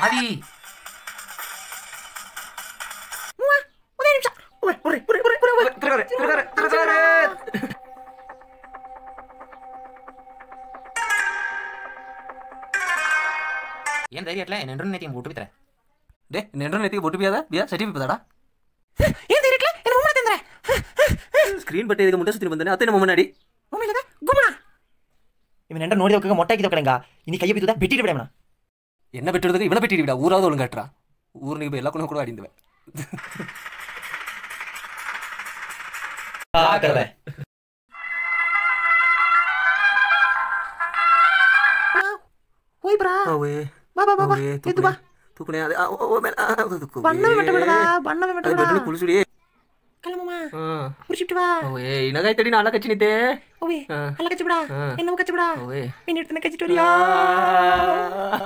ஆதி ಏನ್ ಧೈರ್ಯ ಇಟ್ಲ ನೆಂಡ್ರ ನೆತಿ ಊಟ ಬಿತ್ತರ ಡೇ ನೆಂಡ್ರ ನೆತಿ ಊಟ ಬಿಯದ ಬಿಯ ಸರ್ಟಿಫಿಕೇಟ್ ಬದಾಡ ಏನ್ ಧೈರ್ಯ ಇಟ್ಲ ಏನು ಮುಮ್ಮ ತಂದ್ರೆ ಸ್ಕ್ರೀನ್ ಬಟ್ಟೆ ಇದಕ್ಕೆ ಮುಂದೆ ಸುತ್ತಿ ಬಂದಾನೆ ಅತ್ತೆ ನಮ್ಮ ಮುನ್ನಾಡಿ ಮುಮ್ಮಿಲ್ಲದ ಗುಮ್ಮಣ இவன் நெண்ட நோடி வைக்க மொட்டை ஆக்கி வைக்கலங்க இனி கையை பித்துதா வெட்டிட்டு விடணும் என்ன வெட்டுறதுக்கு இவனை வெட்டிட்டு விடா ஊராவது ஒழுங்காட்டுறா ஊர் நீ எல்லா கூட அடிந்துவேன் ஓய் பிரா ஓவே ಬಾ ಬಾ ಬಾ ಎದ್ದು ಬಾ ತೂಕಣೆ ಅದೇ ಓ ಮೇಲೆ ಬಣ್ಣವೇ ಮಟ್ಟಬಿಡದ ಬಣ್ಣವೇ ಮಟ್ಟಬಿಡದ ಬದಲು ಕುಳಿಸುಡಿ ಕಲಮಮ್ಮ ಕುರ್ಚಿಬಿಟ್ಟು ಬಾ ಓಯೇ ಇನಗಾಯ್ತಡಿ ನಾನು ಕಚ್ಚಿನಿದ್ದೆ ಓಯೇ ಅಲ್ಲ ಕಚ್ಚಿಬಿಡ ಎನ್ನೋ ಕಚ್ಚಿಬಿಡ ಓಯೇ ನಿನ್ನ ಇಡ್ತಾನೆ ಕಚ್ಚಿಟೋರಿಯಾ